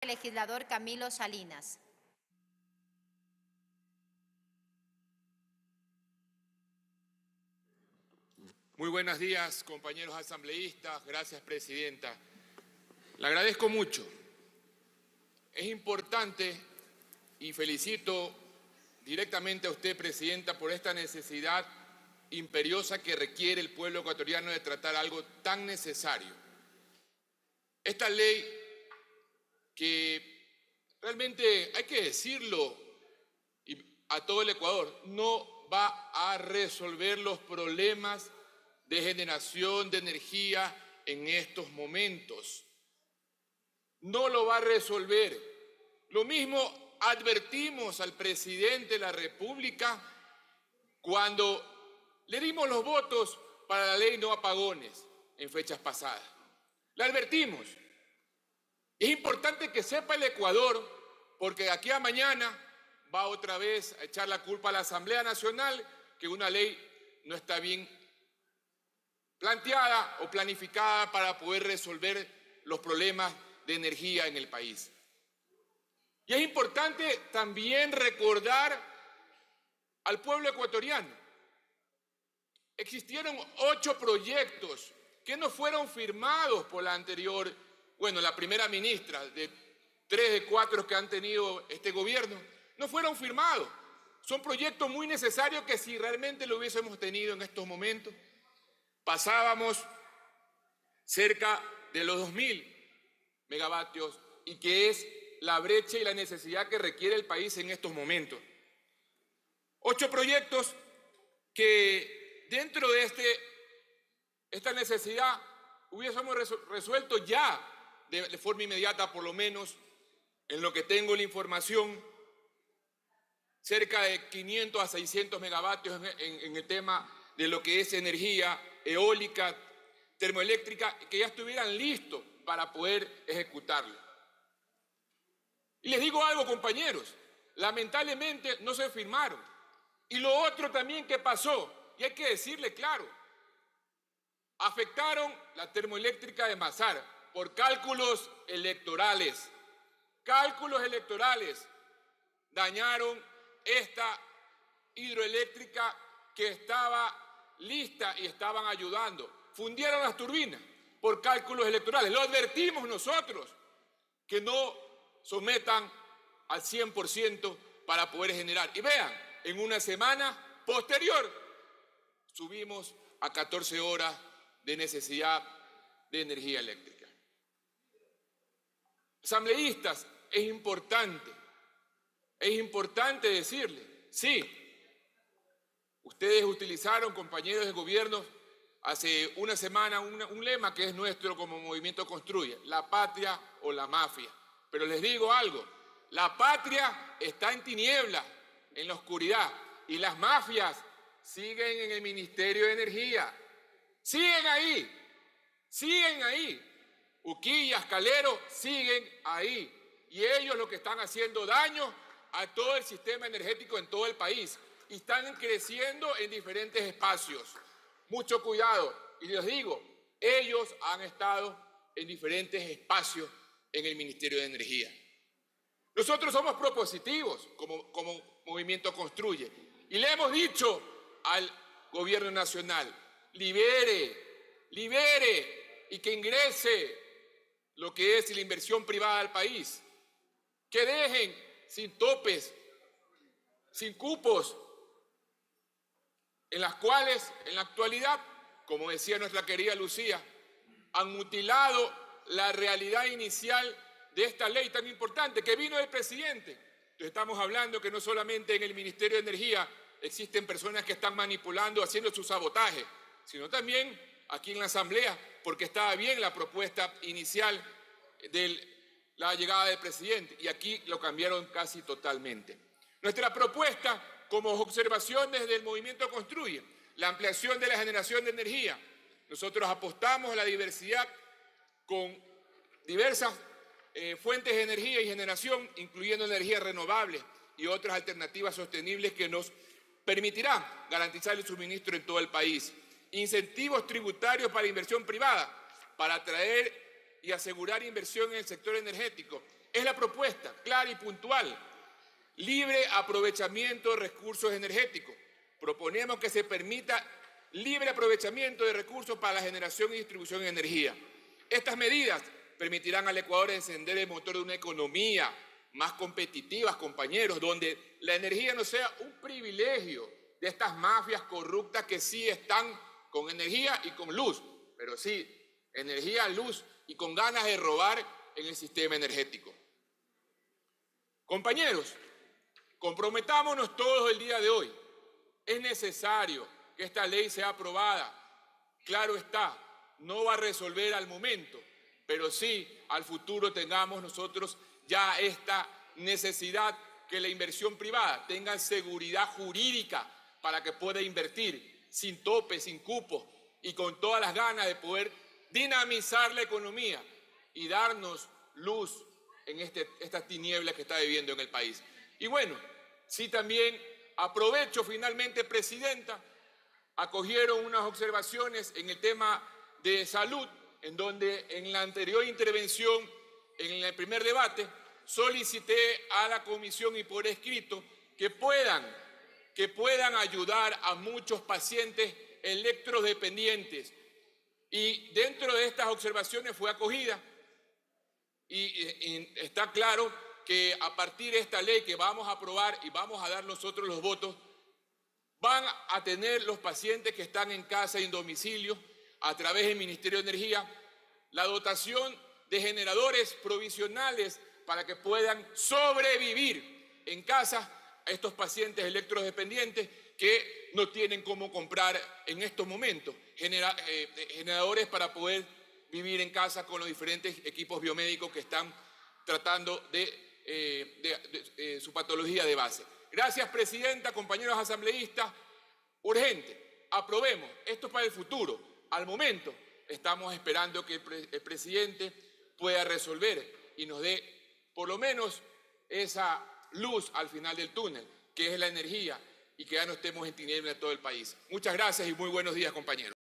al legislador Camilo Salinas. Muy buenos días, compañeros asambleístas. Gracias, presidenta. Le agradezco mucho. Es importante y felicito directamente a usted, presidenta, por esta necesidad imperiosa que requiere el pueblo ecuatoriano de tratar algo tan necesario. Esta ley que realmente, hay que decirlo a todo el Ecuador, no va a resolver los problemas de generación de energía en estos momentos. No lo va a resolver. Lo mismo advertimos al presidente de la República cuando le dimos los votos para la ley no apagones en fechas pasadas. Le advertimos. Es importante que sepa el Ecuador, porque de aquí a mañana va otra vez a echar la culpa a la Asamblea Nacional que una ley no está bien planteada o planificada para poder resolver los problemas de energía en el país. Y es importante también recordar al pueblo ecuatoriano. Existieron 8 proyectos que no fueron firmados por la anterior, la primera ministra, de 3 de 4 que han tenido este gobierno, no fueron firmados. Son proyectos muy necesarios que si realmente lo hubiésemos tenido en estos momentos, pasábamos cerca de los 2.000 megavatios y que es la brecha y la necesidad que requiere el país en estos momentos. 8 proyectos que dentro de esta necesidad hubiésemos resuelto ya de forma inmediata, por lo menos en lo que tengo la información, cerca de 500 a 600 megavatios en el tema de lo que es energía eólica, termoeléctrica, que ya estuvieran listos para poder ejecutarlo. Y les digo algo, compañeros, lamentablemente no se firmaron. Y lo otro también que pasó, y hay que decirle claro, afectaron la termoeléctrica de Mazar por cálculos electorales. Cálculos electorales dañaron esta hidroeléctrica que estaba lista y estaban ayudando. Fundieron las turbinas por cálculos electorales. Lo advertimos nosotros, que no sometan al 100% para poder generar. Y vean, en una semana posterior subimos a 14 horas de necesidad de energía eléctrica. Asambleístas, es importante decirle, sí, ustedes utilizaron, compañeros de gobierno, hace una semana un lema que es nuestro como Movimiento Construye, la patria o la mafia. Pero les digo algo, la patria está en tinieblas, en la oscuridad, y las mafias siguen en el Ministerio de Energía. Siguen ahí. Uquillas, Calero, siguen ahí. Y ellos lo que están haciendo daño a todo el sistema energético en todo el país. Y están creciendo en diferentes espacios. Mucho cuidado. Y les digo, ellos han estado en diferentes espacios en el Ministerio de Energía. Nosotros somos propositivos como Movimiento Construye. Y le hemos dicho al Gobierno Nacional, libere y que ingrese lo que es la inversión privada al país. Que dejen sin topes, sin cupos, en las cuales en la actualidad, como decía nuestra querida Lucía, han mutilado la realidad inicial de esta ley tan importante que vino del presidente. Entonces estamos hablando que no solamente en el Ministerio de Energía existen personas que están manipulando, haciendo su sabotaje, sino también aquí en la Asamblea, porque estaba bien la propuesta inicial de la llegada del presidente y aquí lo cambiaron casi totalmente. Nuestra propuesta, como observaciones del Movimiento Construye, la ampliación de la generación de energía. Nosotros apostamos a la diversidad con diversas fuentes de energía y generación, incluyendo energías renovables y otras alternativas sostenibles que nos permitirán garantizar el suministro en todo el país. Incentivos tributarios para inversión privada, para atraer y asegurar inversión en el sector energético Es la propuesta, clara y puntual. Libre aprovechamiento de recursos energéticos. Proponemos que se permita libre aprovechamiento de recursos para la generación y distribución de energía. Estas medidas permitirán al Ecuador encender el motor de una economía más competitiva, compañeros, donde la energía no sea un privilegio de estas mafias corruptas que sí están con energía y con luz, pero sí, energía, luz y con ganas de robar en el sistema energético. Compañeros, comprometámonos todos el día de hoy. Es necesario que esta ley sea aprobada. Claro está, no va a resolver al momento, pero sí al futuro tengamos nosotros ya esta necesidad que la inversión privada tenga seguridad jurídica para que pueda invertir sin tope, sin cupos y con todas las ganas de poder dinamizar la economía y darnos luz en esta tiniebla que está viviendo en el país. Y bueno, sí también aprovecho finalmente, Presidenta, acogieron unas observaciones en el tema de salud, en donde en la anterior intervención, en el primer debate, solicité a la comisión y por escrito que puedan ayudar a muchos pacientes electrodependientes. Y dentro de estas observaciones fue acogida y está claro que a partir de esta ley que vamos a aprobar y vamos a dar nosotros los votos, van a tener los pacientes que están en casa y en domicilio, a través del Ministerio de Energía, la dotación de generadores provisionales para que puedan sobrevivir en casa a estos pacientes electrodependientes que no tienen cómo comprar en estos momentos generadores para poder vivir en casa con los diferentes equipos biomédicos que están tratando de su patología de base. Gracias, Presidenta, compañeros asambleístas. Urgente, aprobemos. Esto es para el futuro. Al momento, estamos esperando que el presidente pueda resolver y nos dé por lo menos esa luz al final del túnel, que es la energía, y que ya no estemos en tinieblas en todo el país. Muchas gracias y muy buenos días, compañeros.